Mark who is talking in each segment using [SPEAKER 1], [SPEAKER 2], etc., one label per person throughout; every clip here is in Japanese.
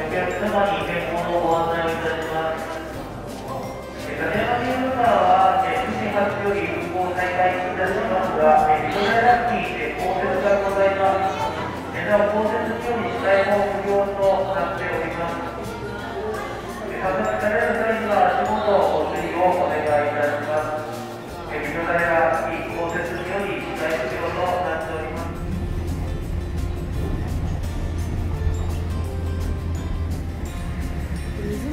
[SPEAKER 1] 客様に変更のご案内をいたします。立山新ルーターは9時発より運行再開いたしますが、ビクトリアラッキーで降雪がございます。なお降雪により視界も不良となっております。発熱される際には足元ご注意をお願いいたします。ビクトリアラッキー降雪により視界不良となっております。
[SPEAKER 2] 水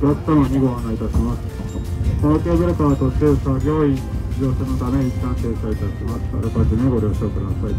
[SPEAKER 2] 客様にご案内いたします。このケーブルカーとして作業員乗車のため一旦停車いたします。あらかじめご了承ください。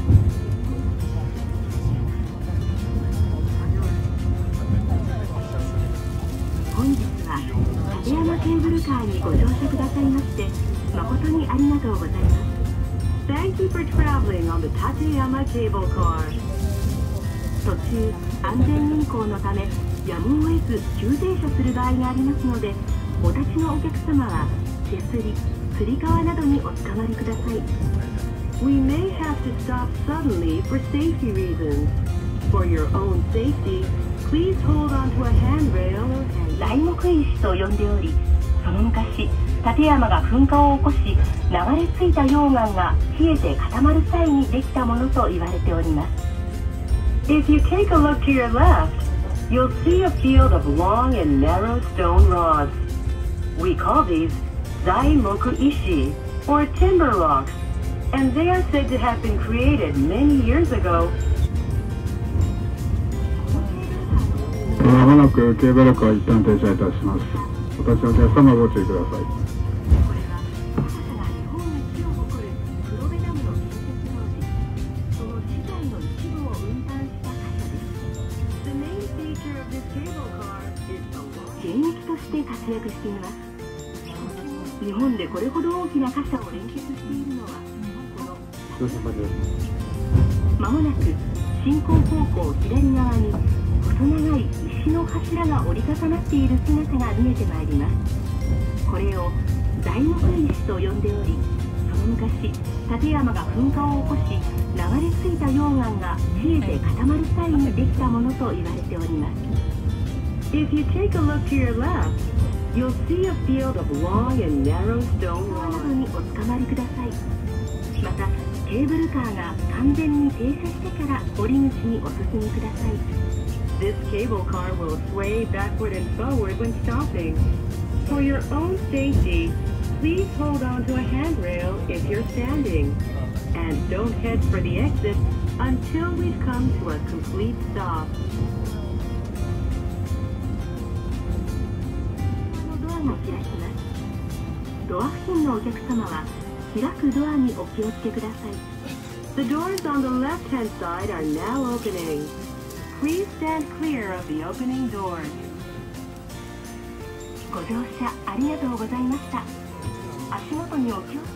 [SPEAKER 3] 本日は立山ケーブルカーにご乗車くださいまして誠にありがとうございます。 Thank you for traveling on the Tateyama Cable Car. 途中安全運行のためやむを得ず急停車する場合がありますので、お立ちのお客様は手すり、つり革などにおつかまりください。 We may have to stop suddenly for safety reasons. For your own safety, please hold on to a handrail or hand. 材木石と呼んでおり、その昔立山が噴火を起こし、流れ着いた溶岩が冷えて固まる際にできたものと言われております。 If you take a look to your left, you'll see a field of long and narrow stone rods. We call these Zaimoku Ishi, or timber rocks, and they are said to have been created many years ago.
[SPEAKER 2] まもなくケーブルカー一旦停車いたします。お立ちのお客様ご注意ください。現役として活躍しています。日本でこれほど大きな傘を連結しているのはこのまもなく進行方向左側に細長い石の柱が折り重なっている姿が見えてまいります。これを材木石と呼んでおり、その昔立山が噴火を起こし、流れ着いた溶岩が冷えて固まる際にできたものと言われております。 If you take a look to your left, you'll see a field of long and narrow stone rods. などにおつかまりください。またケーブルカーが完全に停車してから降り口にお進みください。 This cable car will sway backward and forward when stopping. For your own safety, please hold on to a handrail if you're standing, and don't head for the exit until we've come to a complete stop. ドアが開きます。ドア付近のお客様は開くドアにお気をつけください。 The doors on the left-hand side are now opening. Please stand clear of the opening doors. ご乗車ありがとうございました。足元にお気をつけ。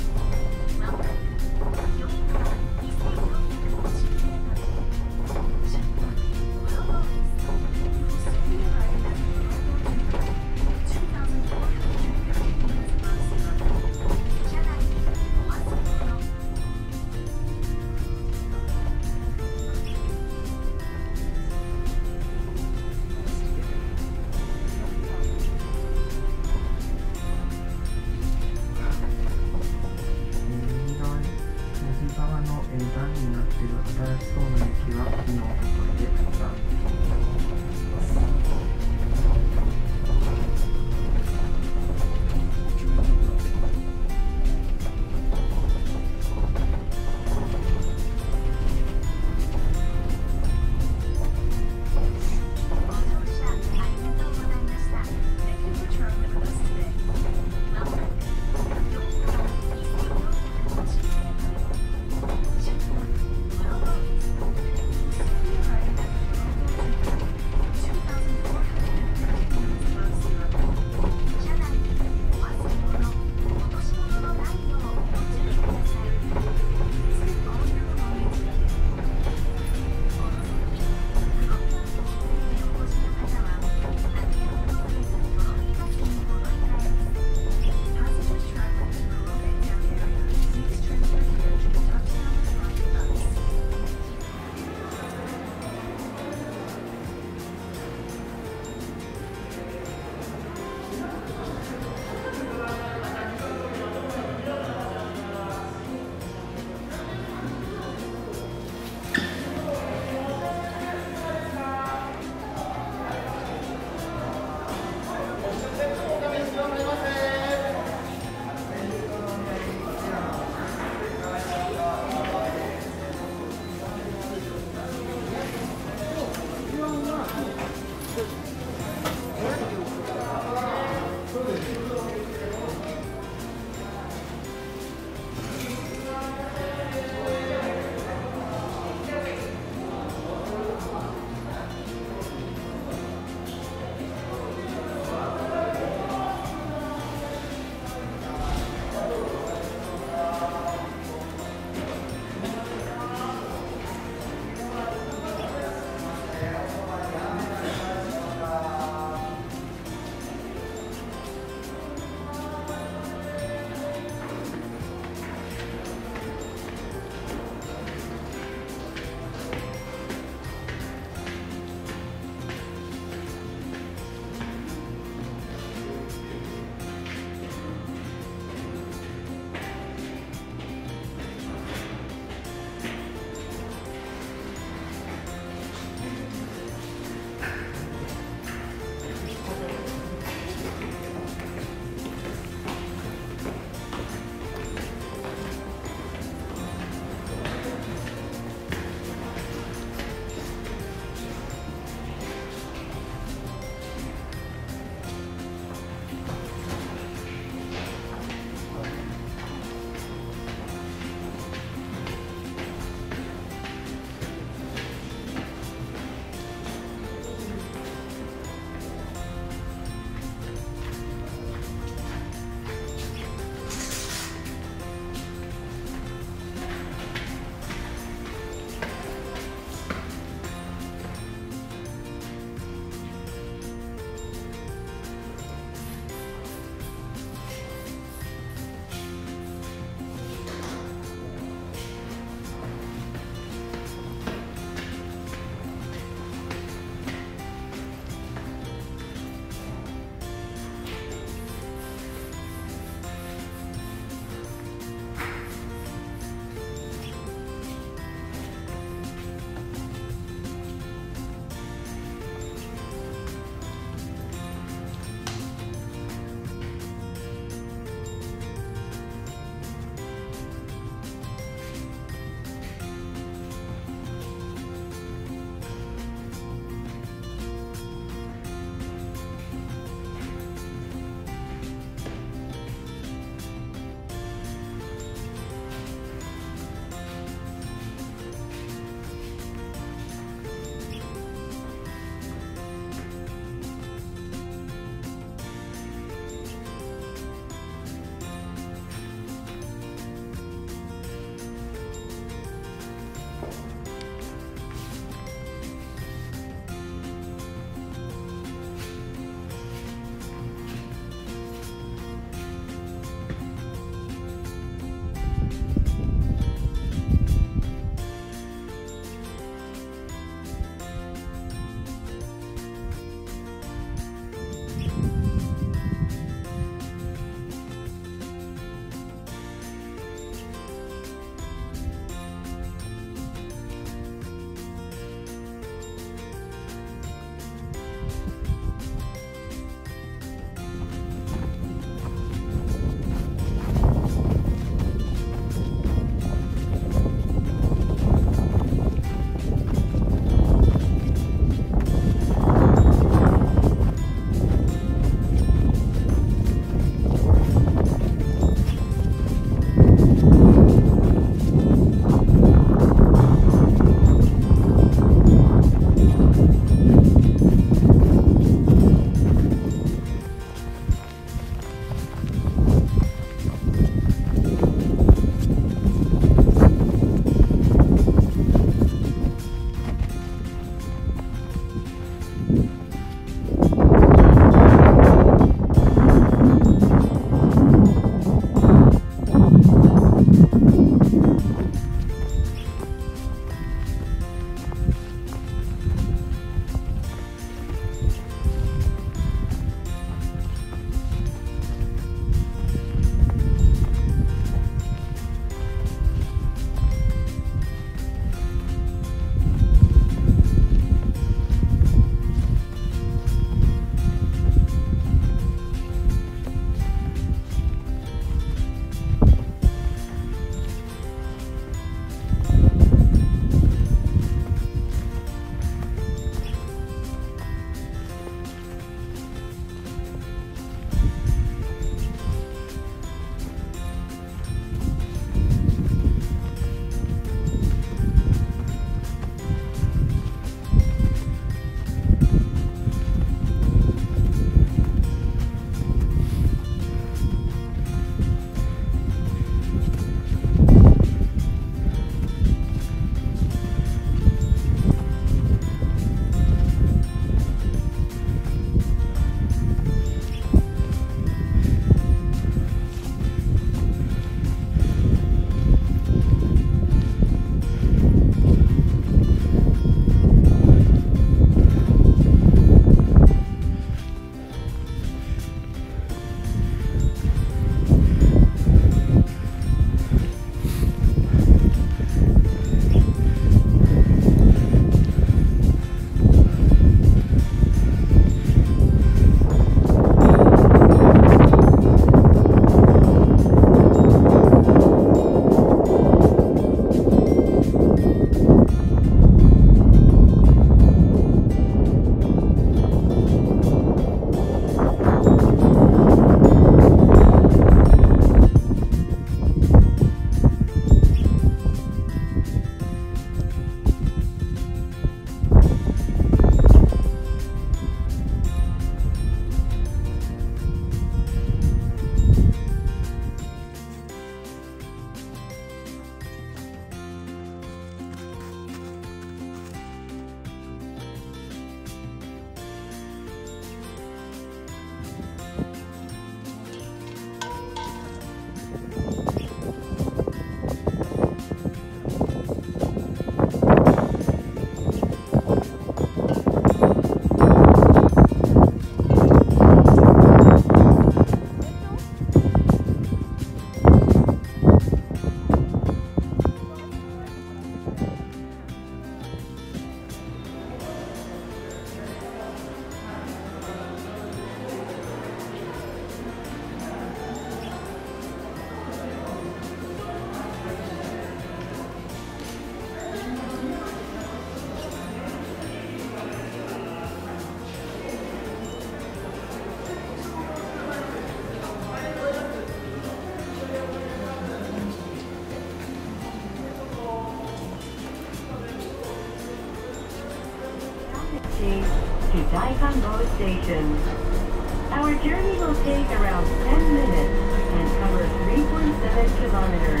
[SPEAKER 3] to Daikango Station. Our journey will take around 10 minutes and cover 3.7 kilometers.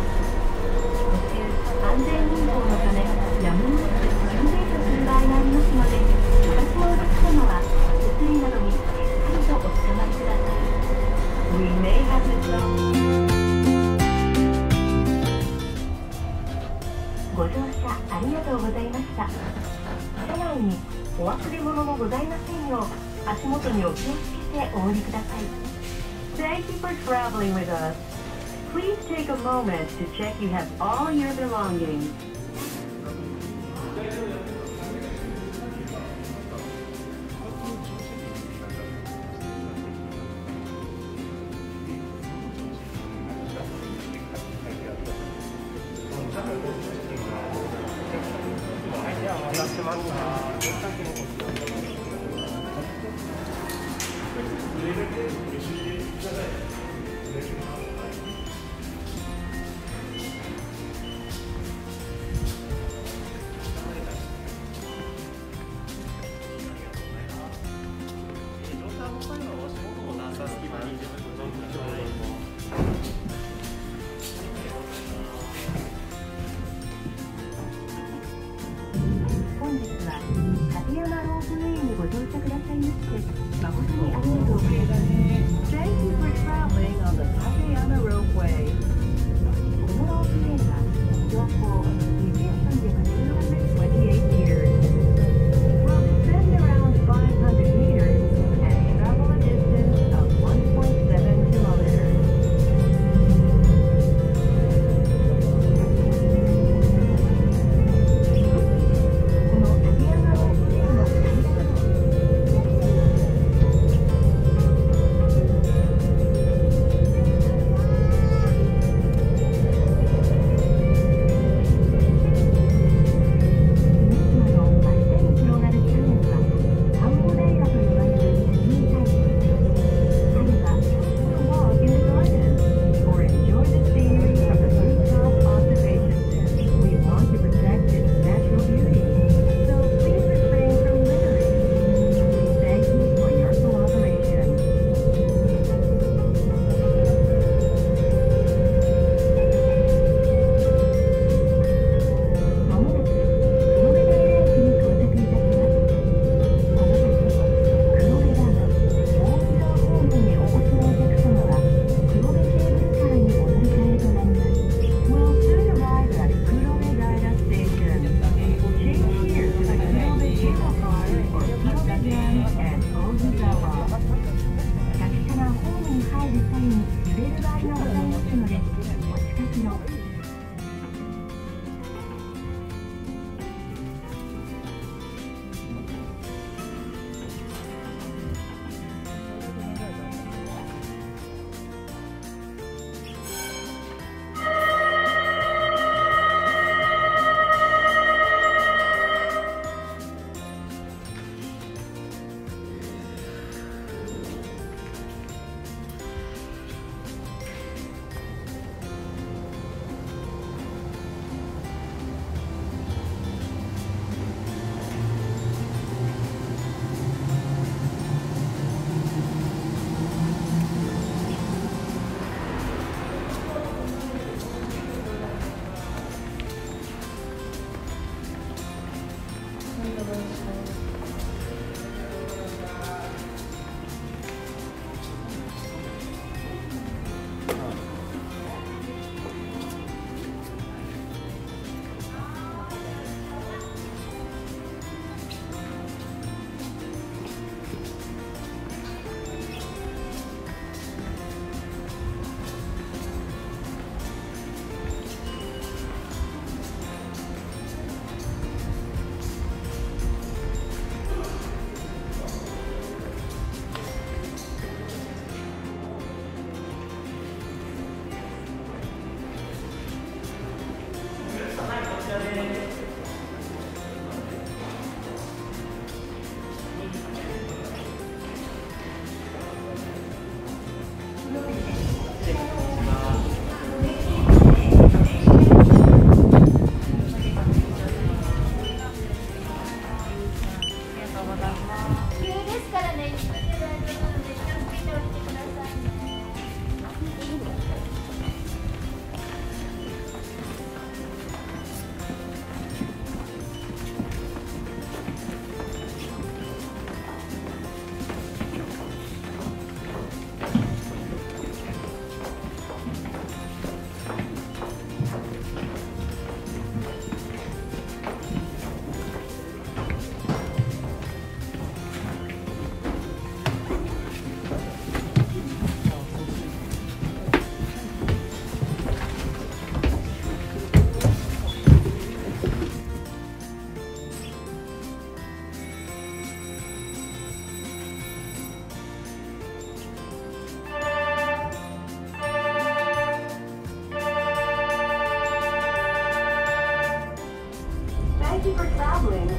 [SPEAKER 3] 安全運行のためやむなく急停車する場合がありますので、お立ちのお客様は手すりなどにしっかりとおつかまりください。We may have to stop. ご乗車ありがとうございました。車内にお忘れ物もございませんよう、足元にお気をつけてお降りください。Thank you for traveling with us. Please take a moment to check you have all your belongings.
[SPEAKER 2] こ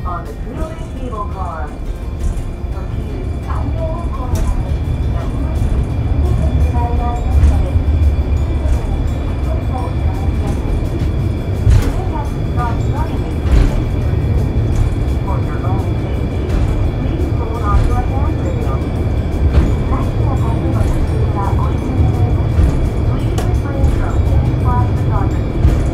[SPEAKER 2] on the two-way cable car. 途中、山陽方向のため、やむなしに全ての違いがありますので、少しお知らせください。The aircraft starts running in for your own safety, please hold on to a handrail. ライトや台風の撮影がお急ぎになります。Please refrain from any flash photography.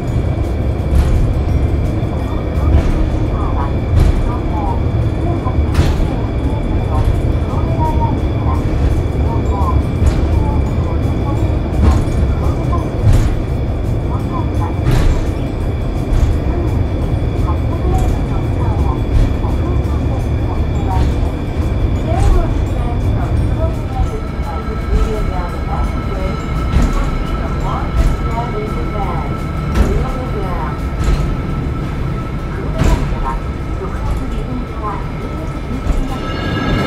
[SPEAKER 2] この衝撃センターは、標高1821メートルの黒部平駅から標高1455メートルの黒部平駅です。本来は海に800メートルの区間を5分間で走ってまいります。The airport stands from Kurobe Heights by the medium down the passageway and proceed from Washington into Japan. Remember that. 黒部平は6月下旬から10月中旬まで。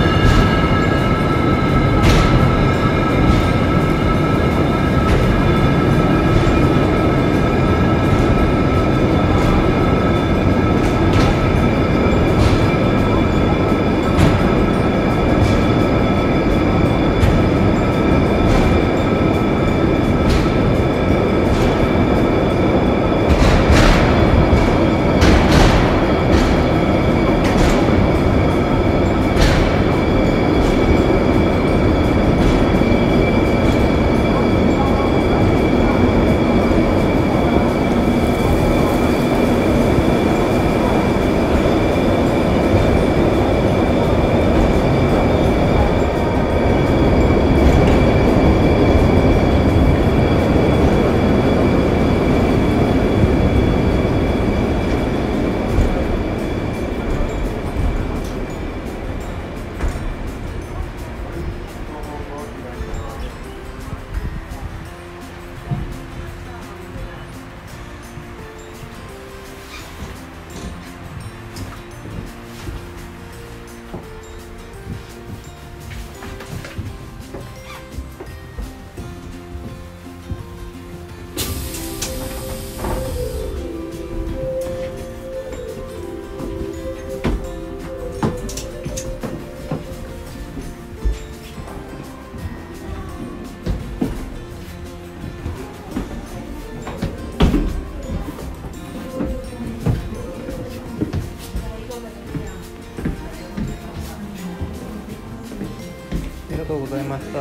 [SPEAKER 4] ありがとうございました。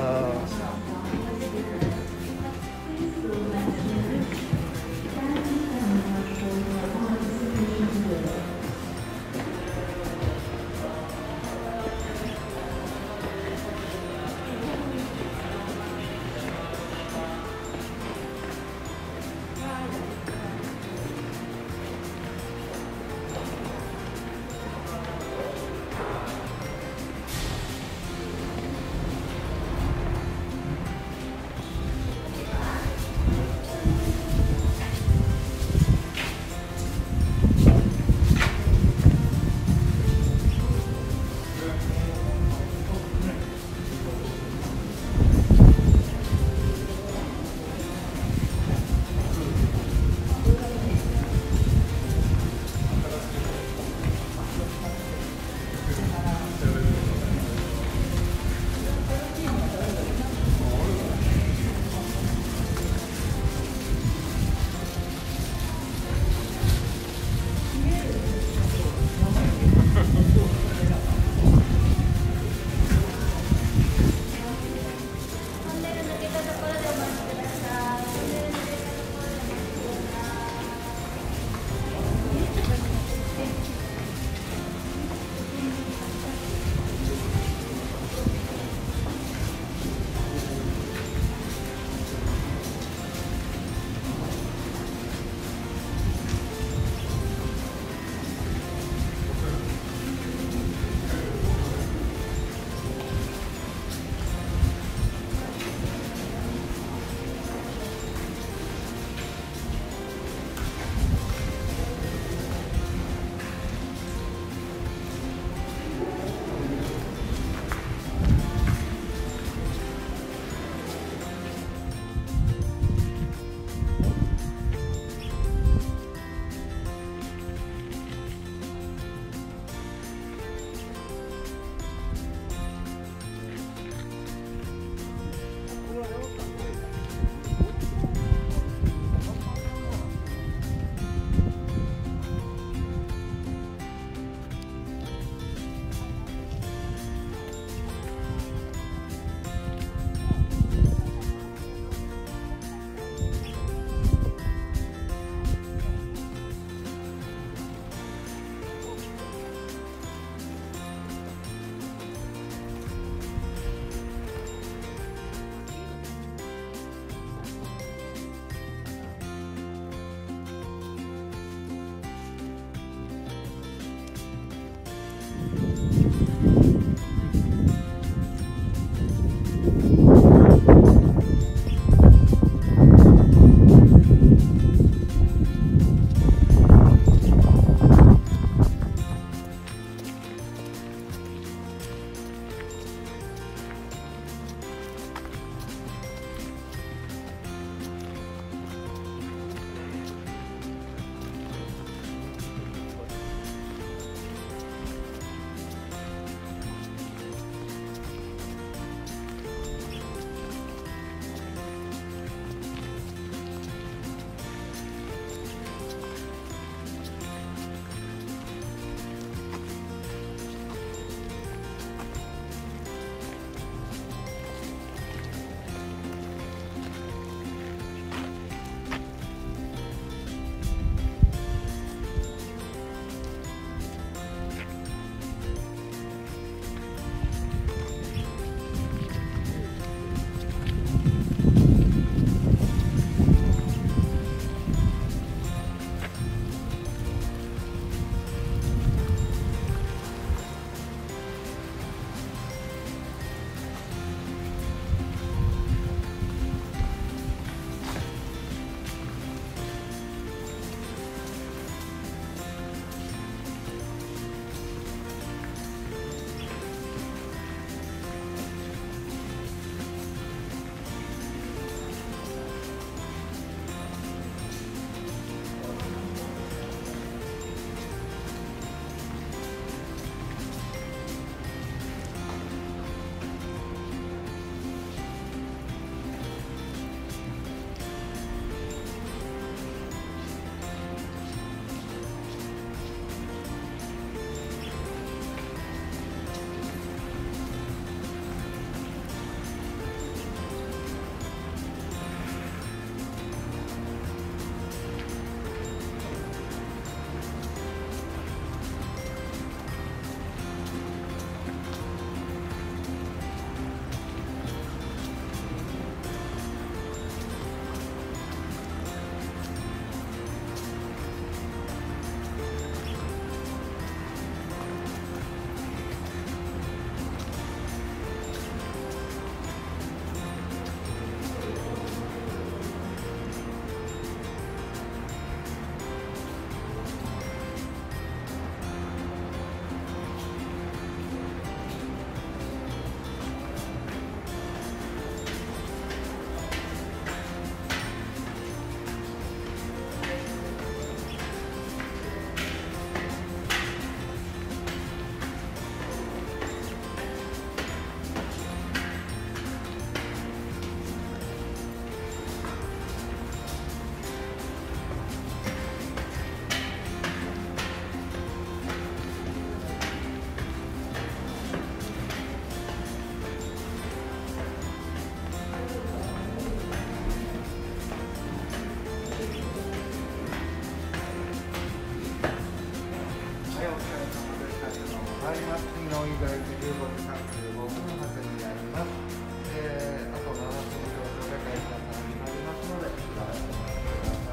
[SPEAKER 4] 15時35分発になります。あと7分ほどで会社さんになりますので、よろしくお願いします。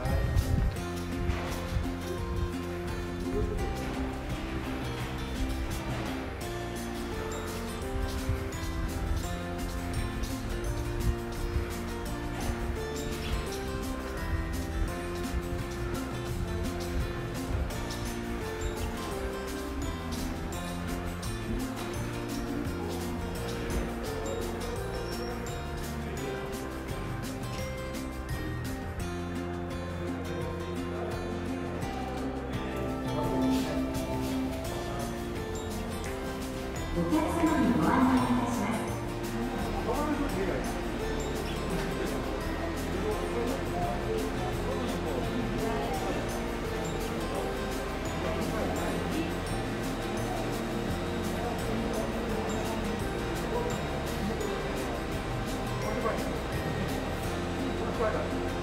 [SPEAKER 2] お客様にご案内いたします。
[SPEAKER 4] これ